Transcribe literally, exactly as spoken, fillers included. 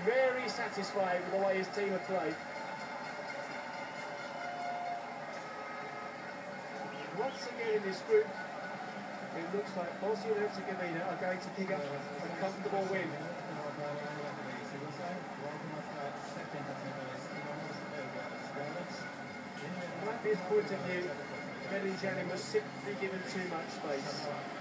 very satisfied with the way his team have played. Once again in this group, it looks like Bosnia and Herzegovina are going to pick up a comfortable win. From Latvia's point of view, Medunjanin was simply given too much space.